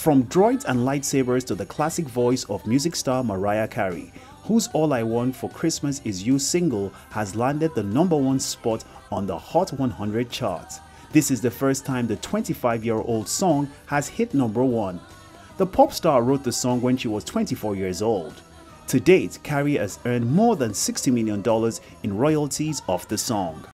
From droids and lightsabers to the classic voice of music star Mariah Carey, whose All I Want for Christmas Is You single has landed the #1 spot on the Hot 100 chart. This is the first time the 25-year-old song has hit #1. The pop star wrote the song when she was 24 years old. To date, Carey has earned more than $60 million in royalties off the song.